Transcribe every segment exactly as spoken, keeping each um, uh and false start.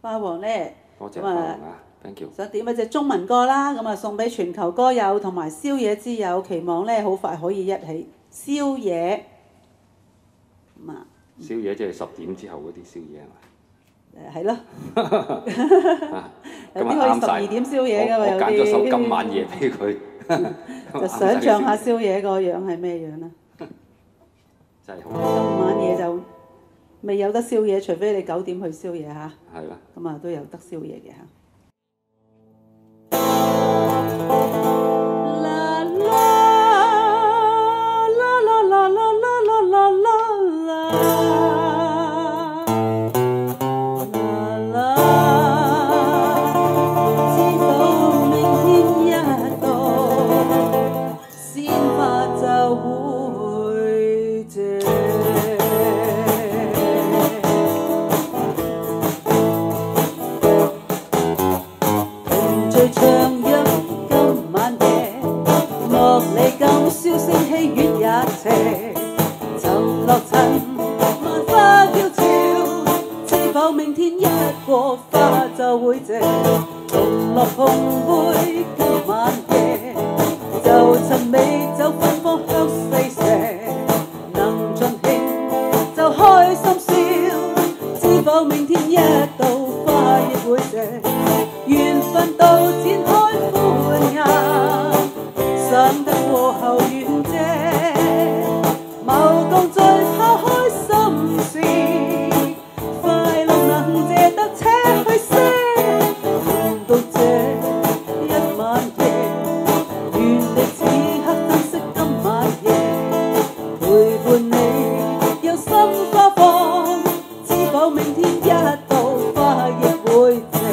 花王咧， 多謝咁啊花王啊，thank you。 想點一隻中文歌啦，咁啊送俾全球歌友同埋宵夜之友，期望咧好快可以一起宵夜。咁啊， 宵夜即係十點之後嗰啲宵夜係嘛？ 誒係咯，有今日啲可以啱晒十二點宵夜㗎嘛，有我我揀咗首啲今晚夜俾佢， 就想像下宵夜個樣係咩樣啦。 真係好。 今晚夜就未有得宵夜，除非你九點去宵夜嚇。 係啦。 咁啊都有得宵夜嘅嚇。啦啦啦啦啦啦啦啦啦啦啦，知道明天一到，鮮花就會謝。笑聲戲院也斜，沉落塵，萬花嬌俏。知否明天一過，花就會謝。同樂碰杯今晚夜，就趁美酒芬芳香四射。能盡興就開心笑，知否明天一到，花亦會謝。緣分到展開歡顏。想得過後遠啫，謀共聚拋開心事，快樂能借得車去些，共到這一晚夜，願你此刻珍惜今晚夜，陪伴你有心花放，知否明天一到，花亦會謝。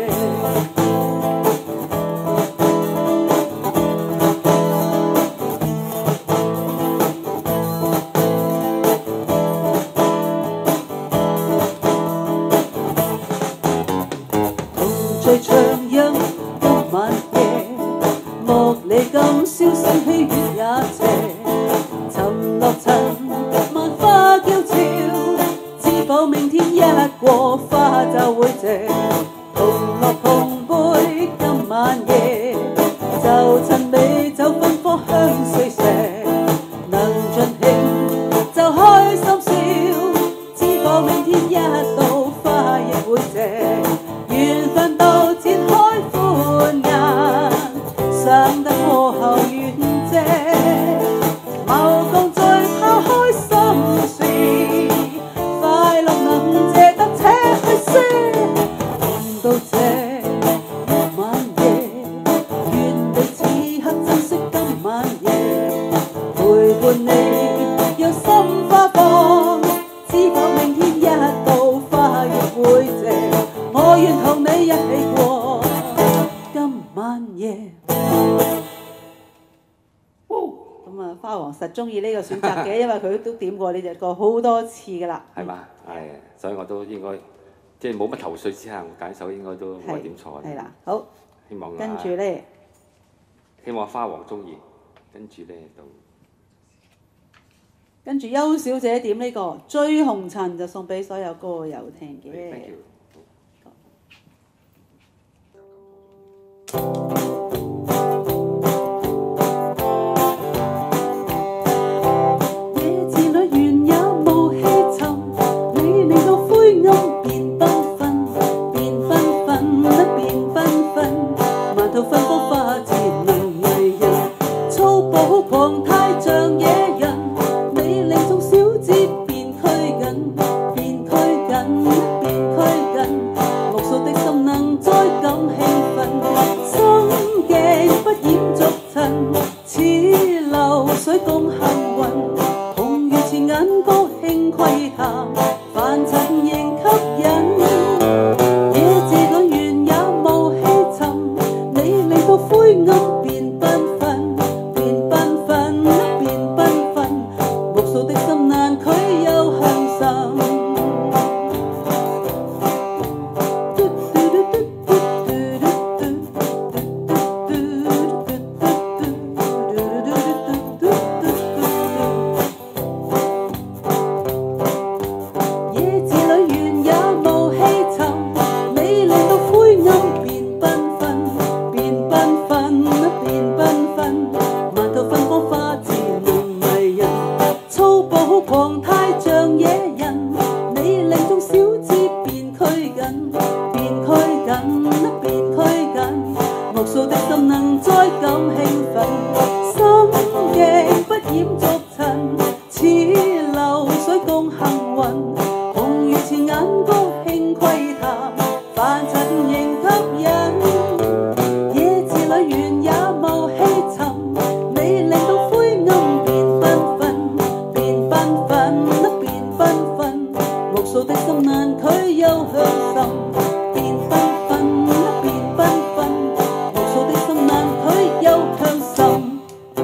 最暢飲今晚夜，莫理今宵聲戲院也斜，沉落塵萬花嬌俏，知否明天一過，花就會謝。同樂碰杯今晚夜，就趁美酒芬芳香四射，能盡興就開心笑，知否明天一到，花亦會謝。緣分到展開歡顏，想得過後遠啫，謀共聚拋開心事，快樂能借得車去些，共到這一晚夜，願你此刻珍惜今晚夜，陪伴你有心花放，知否明天一到，花亦會謝。我願同你一起過今晚夜。咁啊，花王實中意呢個選擇嘅，因為佢都點過呢隻歌好多次㗎啦。 係嘛？係，所以我都應該即係冇乜頭緒之下，我揀首應該都冇乜點錯。 係啦，好。 希望跟住咧， 希望花王中意。跟住咧就跟住邱小姐點呢個《追紅塵》就送俾所有歌友聽嘅。 Thank you。 夜字裏原有霧氣沉，你令到灰暗變繽紛，變繽紛，變繽紛，萬套芬芳花自能藝人，粗暴狂態像野人，你令眾小子變拘謹，變拘謹，變拘謹，無數的心能再感興奮，心境不染俗塵，似流水共行雲，紅如前眼高興窺探，凡塵仍吸引。野自裏原也霧氣沉，你令到灰暗變繽紛，變繽紛，變繽紛，無數的心難拒又向心。夜字裏原也霧難，佢又向神變繽紛，變繽紛，無數的心難，佢又向神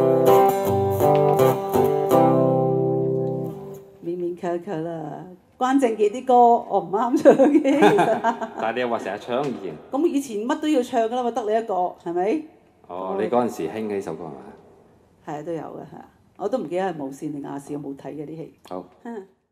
勉勉強強啦。關正傑啲歌我唔啱唱嘅，其實。 但係你又話成日唱以前。 咁以前乜都要唱噶啦嘛，得你一個係咪？ 哦，你嗰陣時興起首歌係咪？ 係啊，都有嘅係啊，我都唔記得係無線定亞視，我冇睇嘅啲戲。 好。